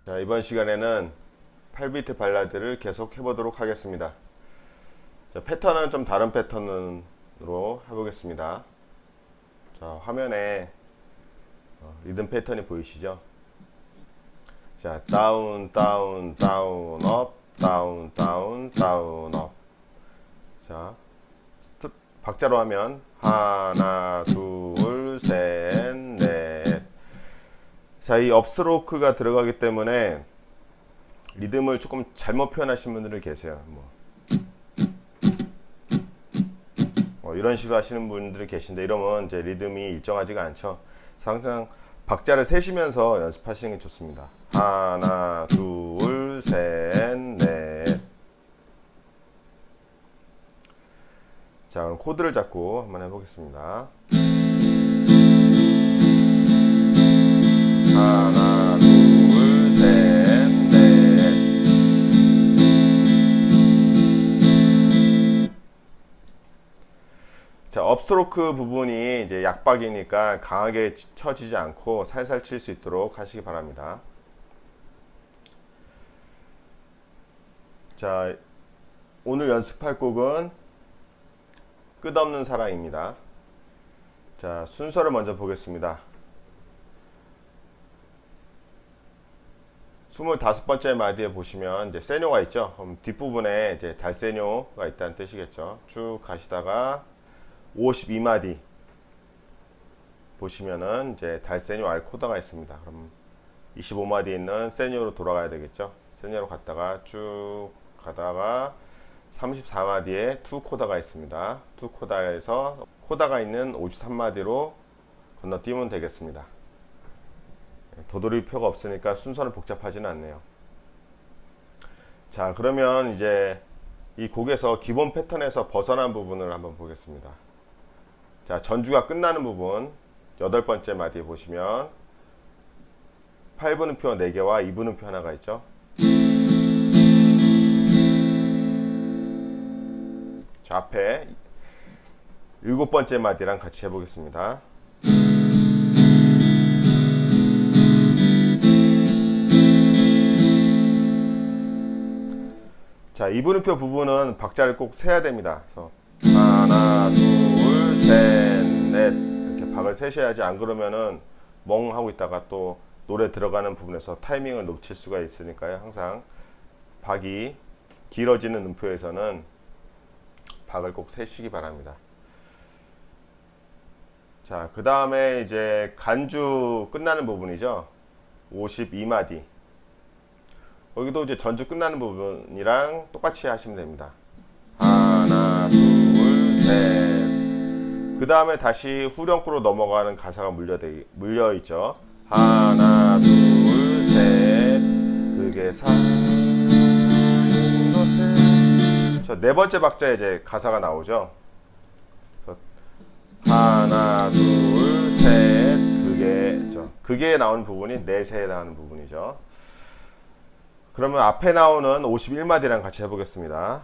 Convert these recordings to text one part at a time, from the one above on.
자, 이번 시간에는 8비트 발라드를 계속 해보도록 하겠습니다. 자, 패턴은 좀 다른 패턴으로 해보겠습니다. 자, 화면에 리듬 패턴이 보이시죠? 자, 다운, 다운, 다운, 업, 다운, 다운, 다운, 업. 자, 박자로 하면 하나, 둘, 셋, 넷. 자, 이 업스트로크가 들어가기 때문에 리듬을 조금 잘못 표현하신 분들이 계세요. 이런 식으로 하시는 분들이 계신데, 이러면 이제 리듬이 일정하지가 않죠. 항상 박자를 세시면서 연습하시는 게 좋습니다. 하나, 둘, 셋, 넷. 자, 그럼 코드를 잡고 한번 해보겠습니다. 하나, 둘, 셋, 넷. 자, 업스트로크 부분이 이제 약박이니까 강하게 쳐지지 않고 살살 칠 수 있도록 하시기 바랍니다. 자, 오늘 연습할 곡은 끝없는 사랑입니다. 자, 순서를 먼저 보겠습니다. 25번째 마디에 보시면 이제 세뇨가 있죠. 그럼 뒷부분에 이제 달세뇨가 있다는 뜻이겠죠. 쭉 가시다가 52마디 보시면은 이제 달세뇨 알 코드가 있습니다. 그럼 25마디 있는 세뇨로 돌아가야 되겠죠. 세뇨로 갔다가 쭉 가다가 34마디에 투 코다가 있습니다. 투 코다에서 코다가 있는 53마디로 건너뛰면 되겠습니다. 도돌이표가 없으니까 순서는 복잡하지는 않네요. 자, 그러면 이제 이 곡에서 기본 패턴에서 벗어난 부분을 한번 보겠습니다. 자, 전주가 끝나는 부분 8번째 마디에 보시면 8분음표 4개와 2분음표 하나가 있죠. 자, 앞에 7번째 마디랑 같이 해보겠습니다. 자, 2분음표 부분은 박자를 꼭 세야 됩니다. 그래서 하나, 둘, 셋, 넷 이렇게 박을 세셔야지, 안 그러면은 멍 하고 있다가 또 노래 들어가는 부분에서 타이밍을 놓칠 수가 있으니까요. 항상 박이 길어지는 음표에서는 박을 꼭 세시기 바랍니다. 자, 그 다음에 이제 간주 끝나는 부분이죠. 52마디. 여기도 이제 전주 끝나는 부분이랑 똑같이 하시면 됩니다. 하나, 둘, 셋. 그 다음에 다시 후렴구로 넘어가는 가사가 물려있죠. 하나, 둘, 셋. 그게 사는 것에. 저 네 번째 박자에 이제 가사가 나오죠. 하나, 둘, 셋. 그게 나오는 부분이 넷에 나오는 부분이죠. 그러면 앞에 나오는 51마디랑 같이 해보겠습니다.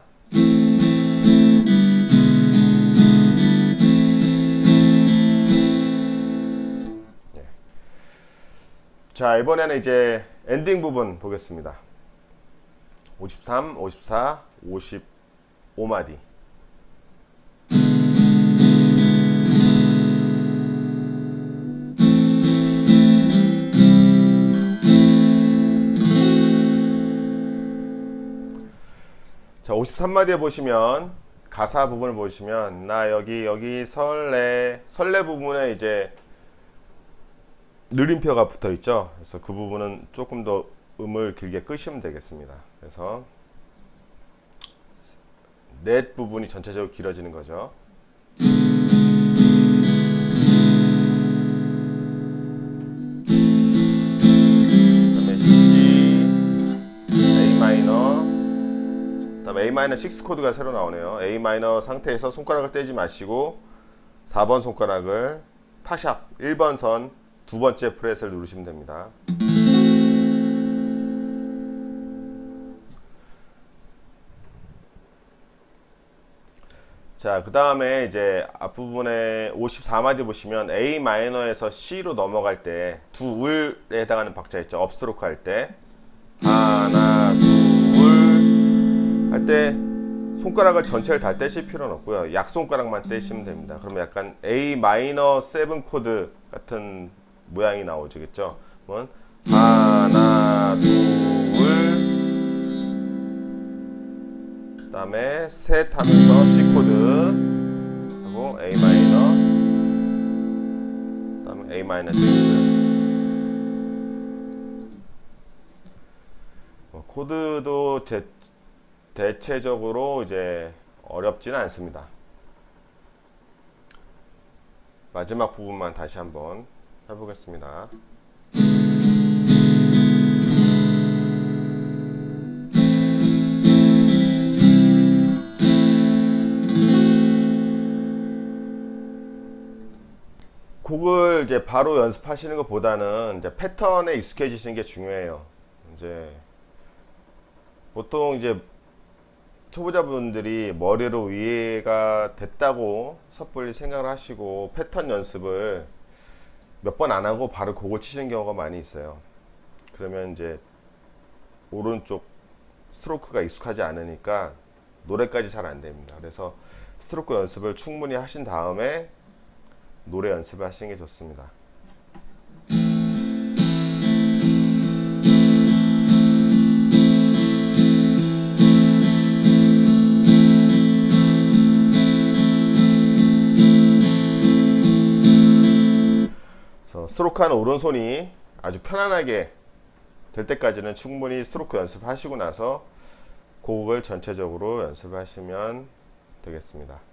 네. 자, 이번에는 이제 엔딩 부분 보겠습니다. 53, 54, 55마디. 자, 53마디에 보시면 가사 부분을 보시면 나 여기 설레 부분에 이제 느림표가 붙어 있죠. 그래서 그 부분은 조금 더 음을 길게 끄시면 되겠습니다. 그래서 넷 부분이 전체적으로 길어지는 거죠. 그다음에 C, A 마이너, 다음에 A-6 코드가 새로 나오네요. A- 상태에서 손가락을 떼지 마시고 4번 손가락을 타샵 1번 선 두 번째 프렛을 누르시면 됩니다. 자, 그 다음에 이제 앞부분에 54마디 보시면 A 마이너에서 C로 넘어갈 때 두 울에 해당하는 박자 있죠. 업스트로크 할 때 하나 둘 할 때 손가락을 전체를 다 떼실 필요는 없고요. 약손가락만 떼시면 됩니다. 그러면 약간 A 마이너 7 코드 같은 모양이 나오죠. 그러면 하나 둘 그다음에 셋 하면서 C 코드 하고 A 마이너 그다음에 A 마이너 6 코드도 대체적으로 이제 어렵지는 않습니다. 마지막 부분만 다시 한번 해보겠습니다. 곡을 이제 바로 연습하시는 것보다는 이제 패턴에 익숙해지시는 게 중요해요. 이제 보통 이제 초보자분들이 머리로 이해가 됐다고 섣불리 생각을 하시고 패턴 연습을 몇 번 안 하고 바로 곡을 치시는 경우가 많이 있어요. 그러면 이제 오른쪽 스트로크가 익숙하지 않으니까 노래까지 잘 안 됩니다. 그래서 스트로크 연습을 충분히 하신 다음에 노래 연습을 하시는 게 좋습니다. 스트로크하는 오른손이 아주 편안하게 될 때까지는 충분히 스트로크 연습하시고 나서 곡을 전체적으로 연습하시면 되겠습니다.